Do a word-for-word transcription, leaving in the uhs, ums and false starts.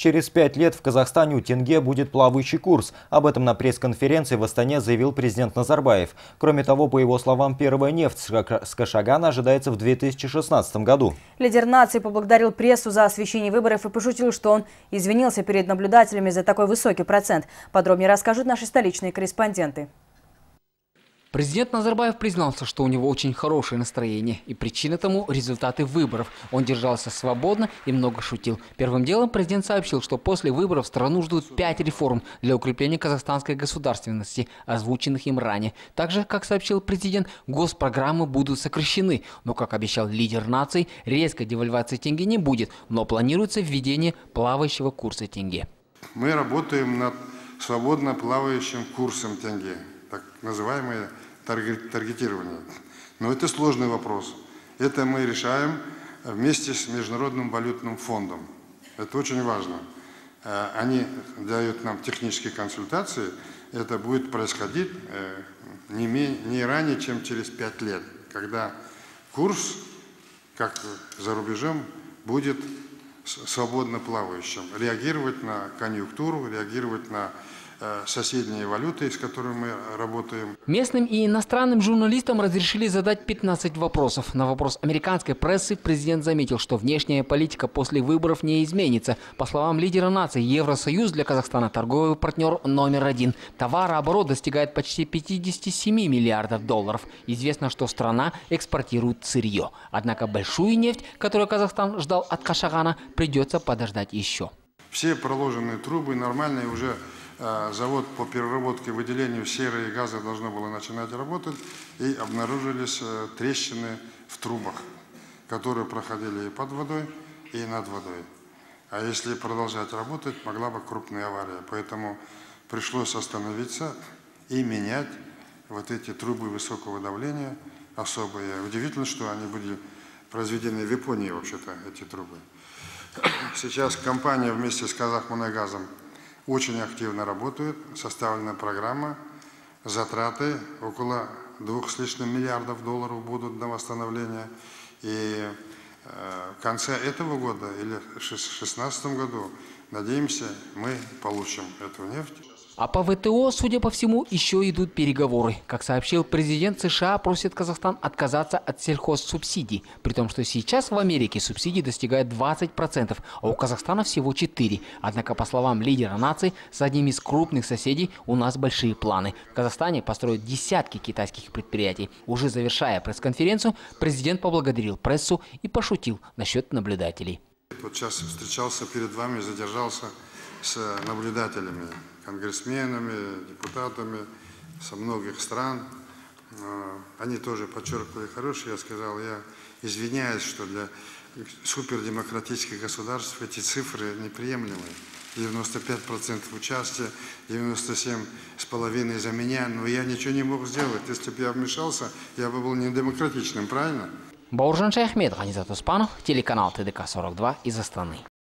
Через пять лет в Казахстане у тенге будет плавающий курс. Об этом на пресс-конференции в Астане заявил президент Назарбаев. Кроме того, по его словам, первая нефть с Кашагана ожидается в две тысячи шестнадцатом году. Лидер нации поблагодарил прессу за освещение выборов и пошутил, что он извинился перед наблюдателями за такой высокий процент. Подробнее расскажут наши столичные корреспонденты. Президент Назарбаев признался, что у него очень хорошее настроение. И причина тому – результаты выборов. Он держался свободно и много шутил. Первым делом президент сообщил, что после выборов страну ждут пять реформ для укрепления казахстанской государственности, озвученных им ранее. Также, как сообщил президент, госпрограммы будут сокращены. Но, как обещал лидер нации, резкой девальвации тенге не будет, но планируется введение плавающего курса тенге. Мы работаем над свободно плавающим курсом тенге, так называемое таргетирование. Но это сложный вопрос. Это мы решаем вместе с Международным валютным фондом. Это очень важно. Они дают нам технические консультации. Это будет происходить не, не ранее, чем через пять лет, когда курс, как за рубежом, будет свободно плавающим. Реагировать на конъюнктуру, реагировать на соседние валюты, с которыми мы работаем. Местным и иностранным журналистам разрешили задать пятнадцать вопросов. На вопрос американской прессы президент заметил, что внешняя политика после выборов не изменится. По словам лидера нации, Евросоюз для Казахстана торговый партнер номер один. Товарооборот достигает почти пятидесяти семи миллиардов долларов. Известно, что страна экспортирует сырье. Однако большую нефть, которую Казахстан ждал от Кашагана, придется подождать еще. Все проложенные трубы нормальные уже. Завод по переработке и выделению серы и газа должно было начинать работать, и обнаружились трещины в трубах, которые проходили и под водой, и над водой. А если продолжать работать, могла бы крупная авария. Поэтому пришлось остановиться и менять вот эти трубы высокого давления особые. Удивительно, что они были произведены в Японии, вообще-то, эти трубы. Сейчас компания вместе с Казахмунайгазом очень активно работают, составлена программа, затраты около двух с лишним миллиардов долларов будут на восстановление. И э, в конце этого года или в две тысячи шестнадцатом году, надеемся, мы получим эту нефть. А по ВТО, судя по всему, еще идут переговоры. Как сообщил президент, США просит Казахстан отказаться от сельхозсубсидий. При том, что сейчас в Америке субсидии достигают двадцати процентов, а у Казахстана всего четыре процента. Однако, по словам лидера нации, с одним из крупных соседей у нас большие планы. В Казахстане построят десятки китайских предприятий. Уже завершая пресс-конференцию, президент поблагодарил прессу и пошутил насчет наблюдателей. Вот сейчас встречался перед вами, задержался с наблюдателями, конгрессменами, депутатами со многих стран. Они тоже подчеркивали хорошие. Я сказал, я извиняюсь, что для супердемократических государств эти цифры неприемлемы. девяносто пять процентов участия, девяносто семь с половиной за меня. Но я ничего не мог сделать. Если бы я вмешался, я бы был недемократичным, правильно? Бауыржан Шаяхметов, Ганизат Успанов, телеканал ТДК сорок два из Астаны.